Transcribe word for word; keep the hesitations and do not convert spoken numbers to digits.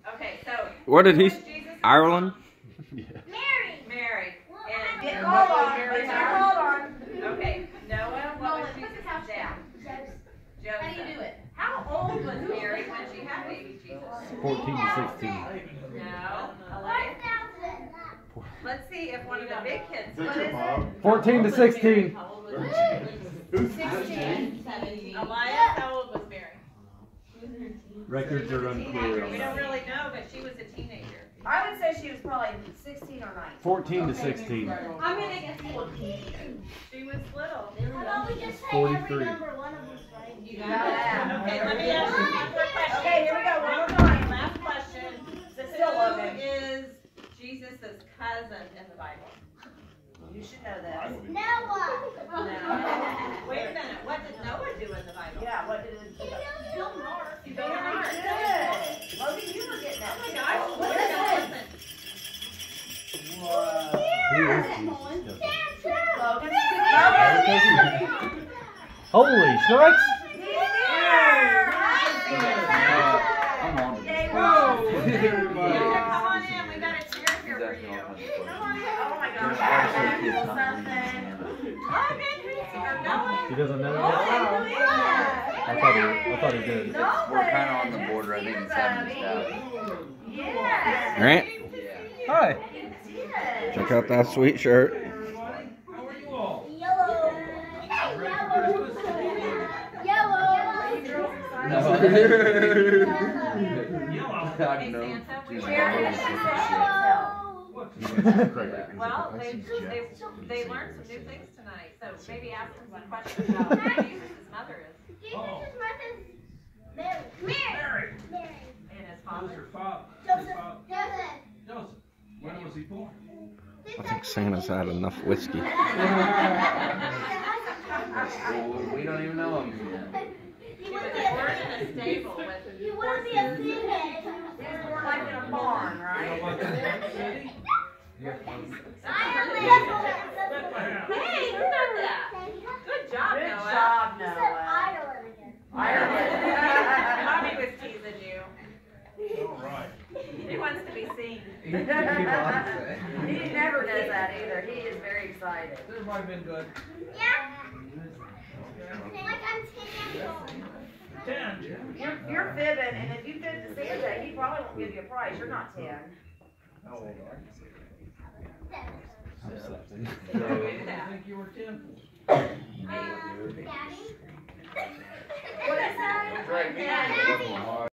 Okay, so. What did he? Jesus Ireland? Yeah. Mary. Mary. And Get called on. Mary Get called on. Okay, Noah, what was Jesus' dad? Joseph. How do you do it? How old was Mary when she had baby Jesus? fourteen to sixteen. No. Let's see if one of the big kids. What is Your it? mom. fourteen to sixteen. How old was Mary? sixteen. seventeen. Elias, how old was Mary? Records are unclear on We don't that. really know, but she was a teenager. I would say she was probably sixteen or nineteen. fourteen to sixteen. I'm gonna guess fourteen. She was little. How about we just say forty-three. every number one of us, right? You got that. Okay, let me ask you one more question. Okay, here we go. One more time. Last question. Still love Who him. is Jesus' cousin in the Bible? You should know that. Noah. No. Wait a minute. What did Noah do in the Bible? Yeah, what did it do? Build an ark. He built an ark. Good. Logan, you were getting that. Oh my gosh. What Listen, is listen. Who is Jesus? it? Logan. Logan. Holy strikes! I'm on to this. Come on in. We got a chair here for you. Oh my gosh. I got something. Logan, or Noah? He doesn't know Oh, yet? yeah. I thought he, I thought he did. No, We're kind of on the border. I think it's seven buddy. Yeah. Grant, Hi. Yes. check out that sweet shirt. Yellow. Yellow. Yellow. Hey, No. Santa, we Sharon, were- she said she would tell. Well, they, they, they learned some new things tonight, so maybe ask them some questions about who Jesus' mother is Jesus' mother's Mary. Mary. Mary. and his Who's father. your father? Joseph. Your father? Joseph. Joseph. When was he born? I think Santa's had enough whiskey. We don't even know him. You He want was to be born a in a stable with You want to be a horses. pinhead. He was born like in a barn, You know right? what that city? Ireland. Hey, who got that? Good job, Good Noah. job, You said Noah. Ireland again. Ireland. Mommy was teasing you. All right. He wants to be seen. He never does that either. He is very excited. Has everybody been good? Yeah. Like I'm ten years old. Ten. You're, you're fibbing, and if you fib to Santa, he probably won't give you a prize. You're not ten. How old are I'm seven. you? I think you were ten. Um, Daddy. What is that? Right, Daddy.